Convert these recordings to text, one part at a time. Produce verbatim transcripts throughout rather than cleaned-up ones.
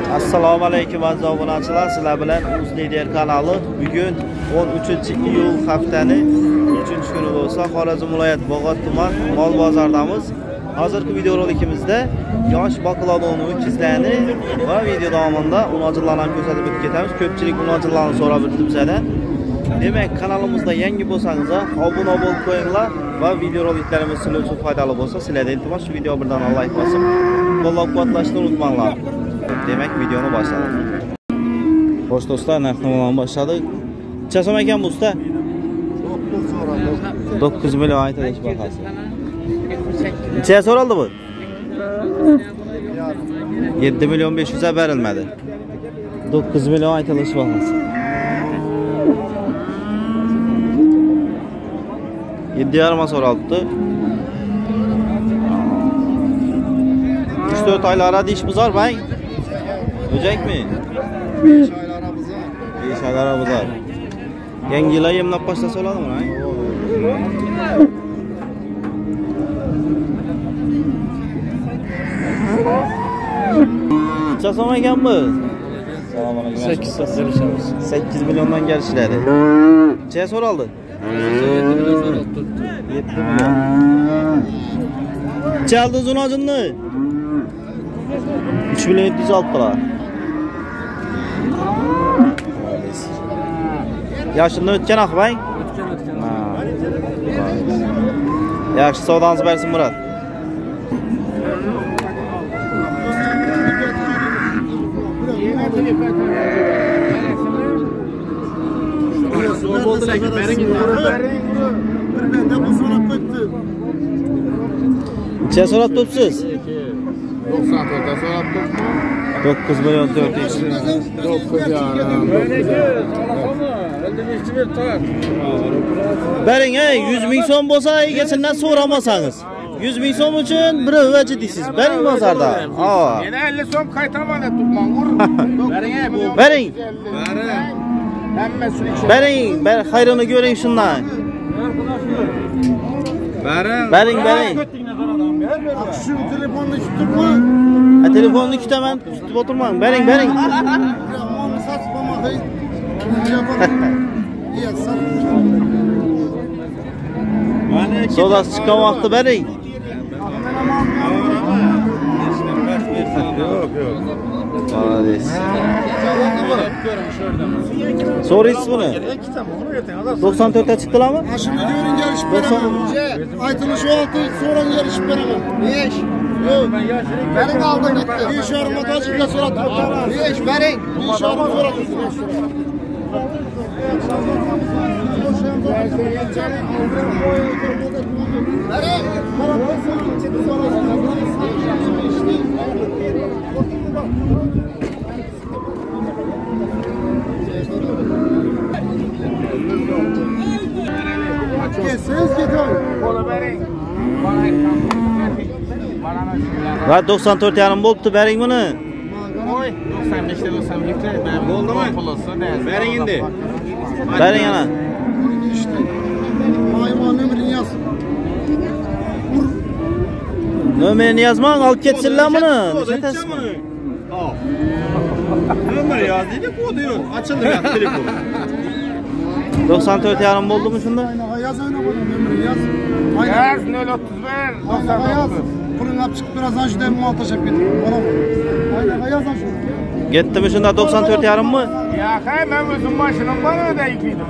Assalomu alaykum aziz obunachilar, sizlar bilan Uzlider kanali. Bugun o'n uchinchi iyul haftaning uchinchi kuni bo'lsa, Xorazm viloyat Bog'ot tuman mol bozoridamiz. Hozirgi video rolikimizda yosh baqladoni o'tkizlani va video davomida unojillarni ham ko'rsatib o'tib ketamiz. Ko'pchilik unojillarni so'rab o'tdi bizdan. Demak, kanalimizda yangi bo'lsangiz, obuna bo'lib qo'yinglar va video roliklarimiz sizlar uchun foydali bo'lsa, sizlardan iltimos shu video birdan like bosib, qo'llab-quvvatlashni unutmanglar. Demek videonu başladık. Hoş dostlar, narx-navodan başladık. Necha so'm ekan bu usta? dokuz milyon aytilish bahasi. Necha so'raldi bu? yetti milyon besh yuz berilmedi. dokuz milyon aytilish bahasi. yetti yarım so'raldi. üç dört aylara dişimiz var bey. Öcek mi? beş aylara buzar. beş aylara buzar. Yangi yillar yemlab başlasa bo'ladimi? Necha so'm ekan bu? Assalomu alaykum. sakkiz so'rashamiz. sakkiz milyondan kelishiladi. Necha so'raldi? yetti milyon. Necha aldingiz unojinni? üç milyon yetti yüz altılar. Yaşından ötken akbay? Ötken ötken. Yaxşı savdanızı versin Murat. Neçe so'rab turibsiz? doksan to'rtta so'rab turibman. dokuz milyon dört yüz. dokuz yarim. Bering ey, yüz ming so'm bo'lsa, egasidan so'ramasangiz. yüz ming so'm uchun bir o'vachi deysiz. Bering bozorda. Ha. Yana elli so'm qaytaman turibman. Bering ey bu. Bering. Hammasi uchun. Bering, ber xayrini ko'ring shundan. Bering. Bering, bering. Shu telefonni tutibmi? Ha, telefonni kutaman, tutib o'tirmang. Bering, bering. Telefonni sotib olmay. Sodasi chiqqan vaqtda bering. Yo'q, yo'q. Молодец. So'raysiz buni? doksan to'rtta chiqdilarmi? Mashina ko'ring yarishib beraman. Aytilish olti so'ran yarishib beraman. besh. Yo'q, bering oldin ketdi. besh yarim motochikda so'rab turibman. besh bering. besh yarim so'rab turibman. Siz gidin. Va doksan to'rt yarim bo'libdi, bering buni. Qo'y, doksan besh doksan ikki bo'ldimi? Bering endi. Bering ana. Hayvon nomerini yoz. Nomerini yozmang, olib ketsinlar buni. Nechatasizmi? Nomer yoz dedi, kodu yo'q. Ochildi telefon. doksan to'rt yarim bo'ldimi shunda? Yoz ana buni nomerini yoz. Yaz nol o'ttiz bir doksan to'qqiz. Pulini olib chiqib birazdan shunday mol tashab ketdim. Mana bu. Aynaga yozan shu. Ketdimi shunda doksan to'rt yarim mi? Ya hay, men o'zim mashinam bor edi ikkidim.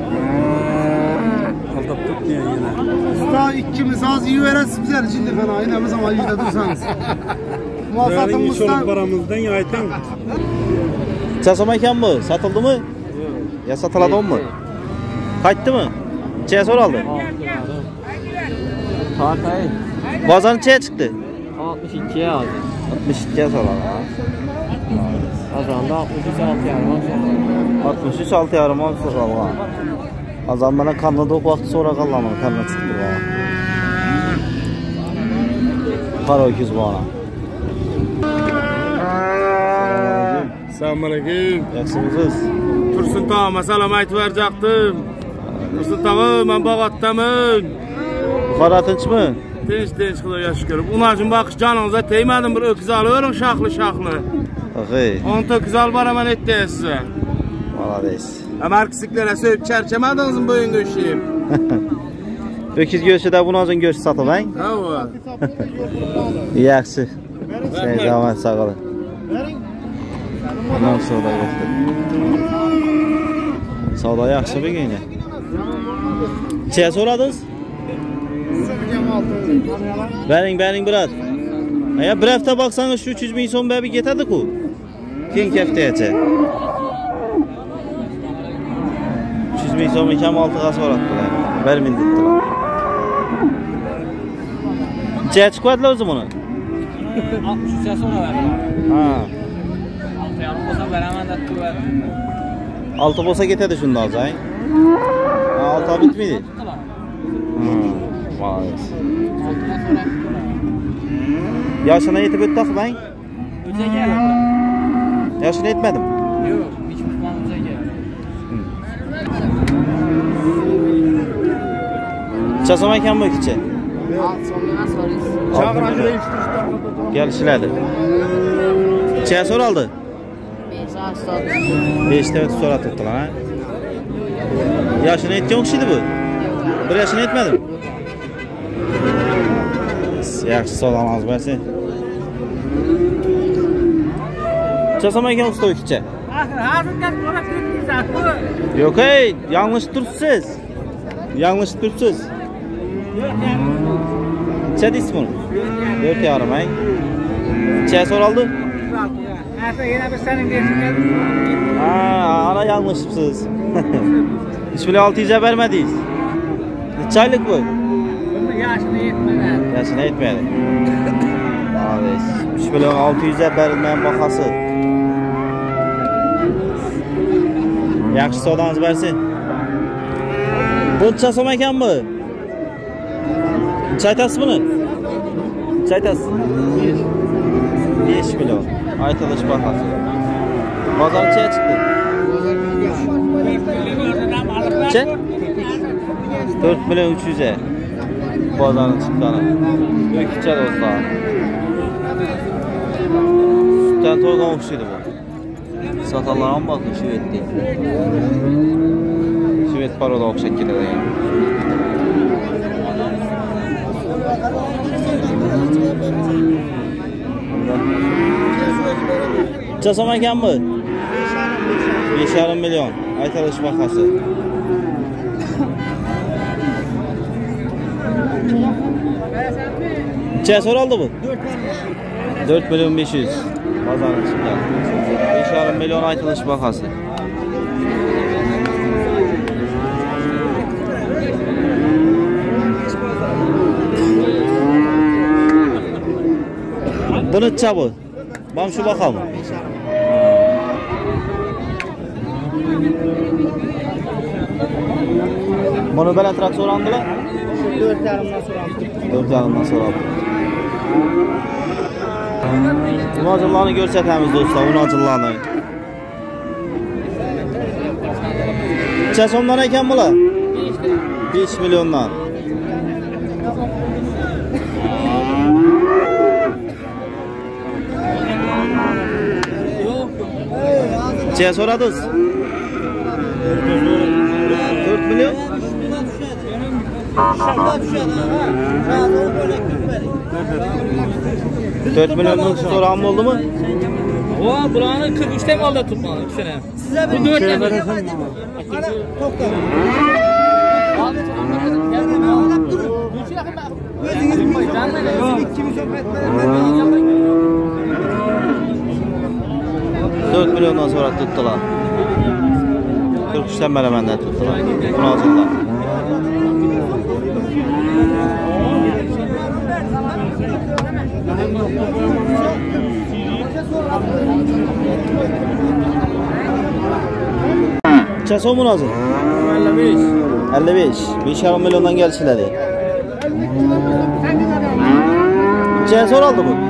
Aldab tutdi yana. Usta ikkimiz az yiverasiz bizlar jildi fana. Aynamiz ham yuzda tursangiz. Muvaffaqimizdan baramizdan ayting. Necha so'm ekan bu? Sotildimi? Yo'q. Ya sotiladimi? Qaytdimi? Necha so'raldi? Tartay. Bozor necha chiqdi? altmış iki aldı. altmış iki so'raldi. Azanda altmış üç altı yarim altmış üç altı yarim so'raldi. Azam bana kanlıda o vaqt so'raqanlarni kanlı chiqdi bu. Qaro ikiz bana. Assalomu alaykum. Yaxshimisiz? Tursun tog'am, assalom aytib berjaqdim. Tursun tog'am, men Bog'otdaman. Buxoro tinchmi? Tinch tinch Xudoga shukr. Unajim baqish joningizga tegmadim, bir o'kiz olavering shaqli shaqli. Bakay. on dokuz al baraman etti size. Malades. Marksiklere söyleyip çerçemadınız mı bu oyun göçeyim? Öküz göğsü de bunu azın göğsü satılayın. Bravo. Yaxşı. Sen zaman sağ olun. Ondan sonra da yoktu. Savda yaxşı bir gün. Çeye soradınız? Berin berin biraz. Ya bir hafta baksanız şu üç yüz bin son bir getirdi ku. King kefteye. üç yüz bin son ikam altı gaz var attılar. Bir min dittiler. Çeye çıkmadılar o zaman onu? altmış üçe sonra verdim. Ha. altı yarım olsa veremem de verdim. Altı olsa getirdi şunu az ay. Ha, altı bitmedi. Tuttular. Hmm. Maalesef. Altından sonra tuttular. Yaşına yetip öttük ben. Öte geldi. Yaşına yetmedim. Yok, hiç tutmam öte geldi. Çasam ekan bu ikiçe. Çağıracı değiştirişler. Gel işlerdi. Çaya sor aldı. Beşte ötü sonra tuttular ha. Yaşına yetken yok şeydi bu. Bir yaşına yetmedim. Yaxşı olamaz versin. Çasam ekan usta ikiçe. Yok hey, yanlış turpsiz. Yanlış turpsiz. Çe deysiz bunu? Dört yarım ay. Çe sor aldı? Yine bir senin geçirken. Haa, ana yanlışsınız. Hiç bile altı yüze vermediyiz. Çaylık bu. Yaşını yetmeden. Yaşına yetmedi. Maalesef. Hiç bile altı yüze verilmeyen bakası. Yaxşı sodanız versin. Bunu çasam ekan mı? Çaytası bunu? Çaytası. beş milyon. Aytılış bakası. Pazar çaya çıktı. Çe? dört milyon üç yüze. Pazarın çıkkanı. Öküçe de olsa. Sütten toygan uçsuydu bu. Satallara mı bakın şüvet değil. Şüvet paroda okşak gider yani. Çasam ekan mı? beş yarım milyon. Aytalış bakası. Çeye sor aldı bu? dört milyon beş yüz. Pazarın çıkar. beş yarım milyon aytalış bakası. Bunu çabuk. Bam şu bakalım. Bunu böyle traktör aldılar. dört yarımdan sonra aldım. dört yarımdan sonra aldım. Unacıllarını görsətəmiz dostlar, unacıllarını. Çesomdan eken bula? beş milyondan. Çeye soradınız? dört milyon? dört milyonun soran oldu mu? O buranın kırk üçte mi aldı tutmalı iki sene? Bu dört tane. dört milyondan sonra tuttular. kırk üçten beri benden tuttular. Bunu aldılar. Çesomun hazır. elli beş. elli beş. beş yarım milyondan gelişileri. Çeye sor aldı bu.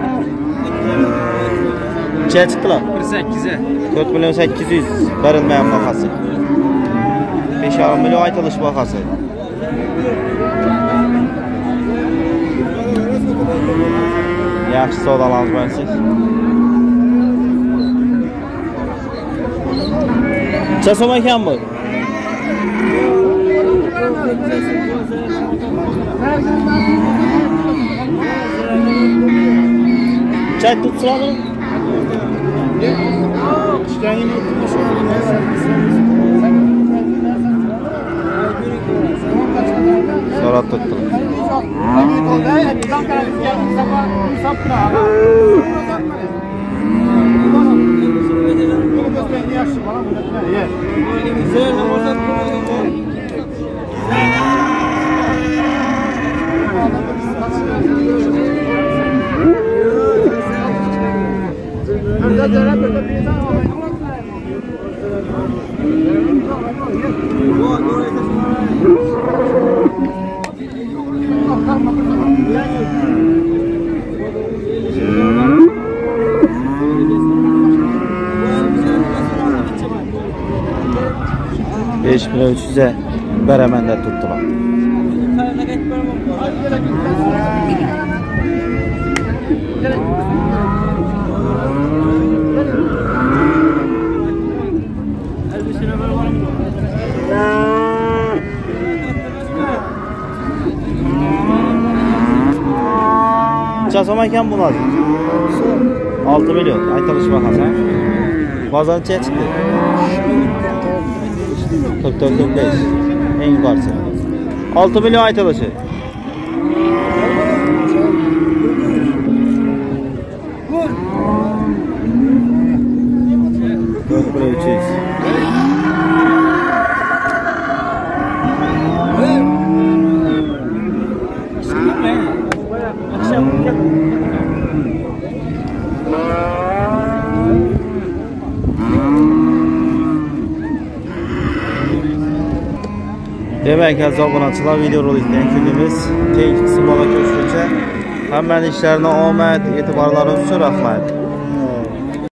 Çeye çıktılar. kırk sekize. dört milyon sekiz yüz verilmeyen bakası. beş yarım milyon aytılış bakası. Yaxşı sodalarınız versin. Necha so'm ekan bu? Çay tutsalar. Sonra tuttu. besh million uch yuz beraman deb tutdilar. Necha so'm ekan bu hozir? olti million aytilish bahasi. Bozorcha chiqdi. qirq to'rt qirq besh eng yuqorisi. olti million aytilishi. to'rt million uch yuz. Demek aziz obunachilar, video rolikdan kunimiz keyingi qismlarga ko'rishguncha hammaning ishlarini omad, e'tiborlaringiz uchun rahmat.